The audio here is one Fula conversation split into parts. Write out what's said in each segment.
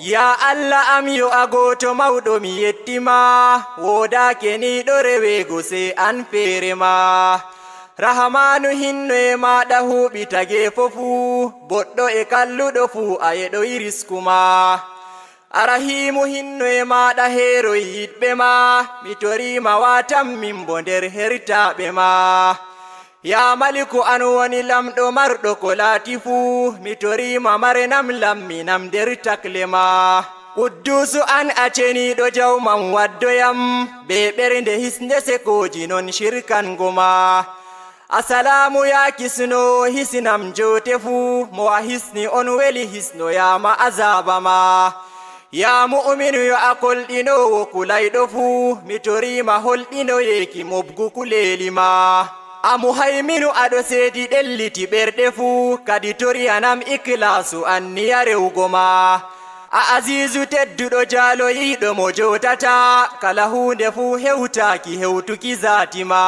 Ya Allah am yo agoto mawɗo mi yettima wodake ni ɗo rewego se an feere ma rahamanu hinno e maɗa huɓi tage fofu boɗɗo e kalluɗo fu a yeɗoyi risku ma arahimu hinno e maɗa heeroy yiɗɓe ma mi torima watan min bo nder hertaɓe ma ya maliku an woni lamɗo marɗo ko laati fuu mi torima marenam lamminam nder takle ma Kuddusu an aceniɗo jawman waddoyam be ɓernde hisnde sekoji non shirkango ma Asalamu ya kisno hisinam jote fuu mo a hisni on weli hisnoyama azaba ma ya mu'minu yo a kolɗinowo kulayɗo fuu mi torima holɗinoyeki mobgu kuleli ma Amuhaiminu aɗo seedi ɗelliti ɓerɗe fuu kadi toriyanam iklasu anniya rewgo ma a azizu tedduɗo jaloyiɗo mo jotata kala hunde fuu hewtaki hewtuki zati ma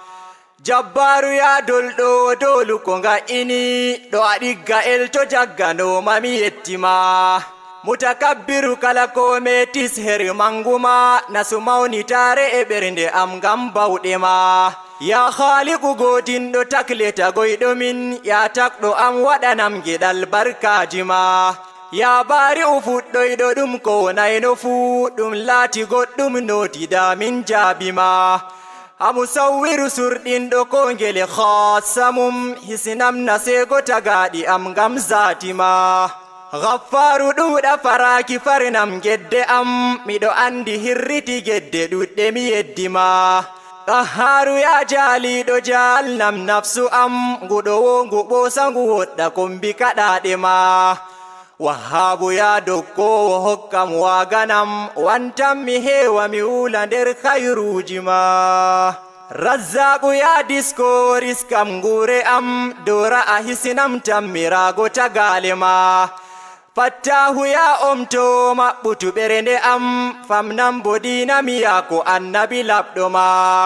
Jabbaru ya dolɗo dolu ko nga'ini ɗo a ɗigga elto jagganoma mi yettima Mutakabbiru kala ko metis her manguma nasu mawnitare e ɓernde am ngam bawɗe ma Ya khaliqu godinɗo takleta goyɗo min ya takɗo am waɗanam geɗal barkaji ma Ya bari u fuɗɗoyɗo ɗum ko wonayno fuu ɗum laati goɗɗum notida min jaabi ma Amusawwiru surɗinɗo ko ngele khasamum hisinam nasego tagaɗi am ngam zati ma Gaffaru ɗuɗa faraki farinam gedde am miɗo andi hirriti gedde ɗuɗɗe mi yeddima Qaharu ya jaliɗo jalnam nafsu am nguɗowo nguɓosa ngu woɗɗa kombi kaɗaɗe ma Wahabu ya dokkowo hokkam waganam wantam mi hewa mi wula nder khairuji ma Razzaku ya disko riskam ngure am dora a hisinam tammirago tagale ma Fattahu ya omto maɓɓutu ɓernde am famnam bodina miyako annabi labɗo ma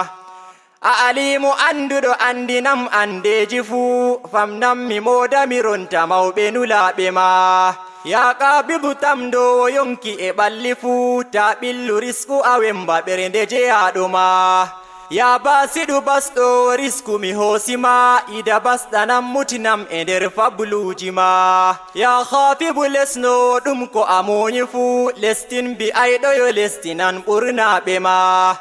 a alimu anduɗo andinam andeji fuu famnam mi moda mi ronta mawɓe nulaɓe ma ya qabidu tamdowo yonki e ɓalli fuu ta ɓillu risku a wemba ɓernde jeyaɗo ma ya basiɗu basɗo risku mi hoosima ida basɗanam mutinam e nder fabuluji ma ya khafibu lesno ɗum ko a moñi fuu lestin bi'ayɗoyo lestinan ɓurnaɓe ma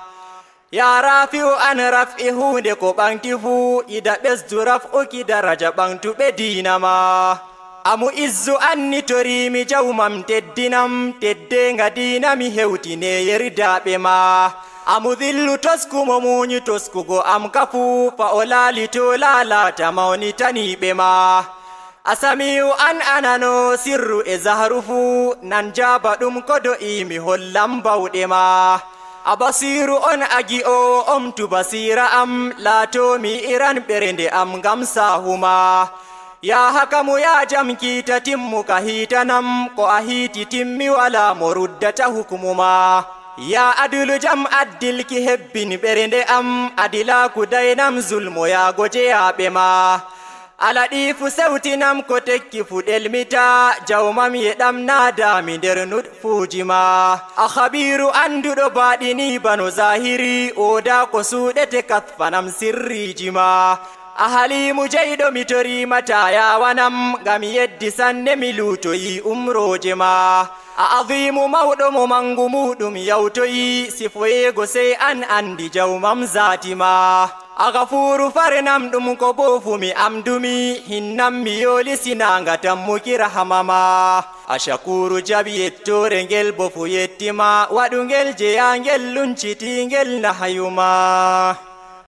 ya rafi'u an raf'i hunde ko ɓanti fuu ida ɓesdu raf'uki daraja ɓantuɓe diina ma amu izzu anni torimi jawmam teddinam teddenga diina mi hewtine yerdaɓe ma amu dhillu toskumo muñi toskugo am kafu fa o laalito lalata mawnitaniɓe ma asamiu an anano sirru e zahru fuu nan jaba ɗum kodo'imi hollam bawɗe ma abasiru on agi o omtu basira am laatomi iran ɓernde am ngam sahuma ya hakamu ya jam kiita timmuka hiitanam ko a hiiti timmi wala mo ruddata hukumuma ya adulu jam addilki hebbin ɓernde am adilaku daynam zulmo yago jeyaɓe ma alaɗifu sewtinam ko tekki fu ɗelmita jawmam yeɗam nadami nder nutfuji ma a habiru anduɗo baɗini bano zahiri oda ko suɗete katfanam sirriji ma a halimu jeyɗo mi torimata yawanam ngam yeddi sanne mi lutoyi umroje ma a azimu mawɗo mo mangu muɗum yawtoyi sifoyego sey an andi jawmam zati ma a gafuru farenam ɗum ko bofu mi amdumi hinnam mi yolisinaga tammuki rahama ma a shakuru jaɓi yettore ngel bofu yettima waɗu ngel jeya ngel lunchitingel nahayuma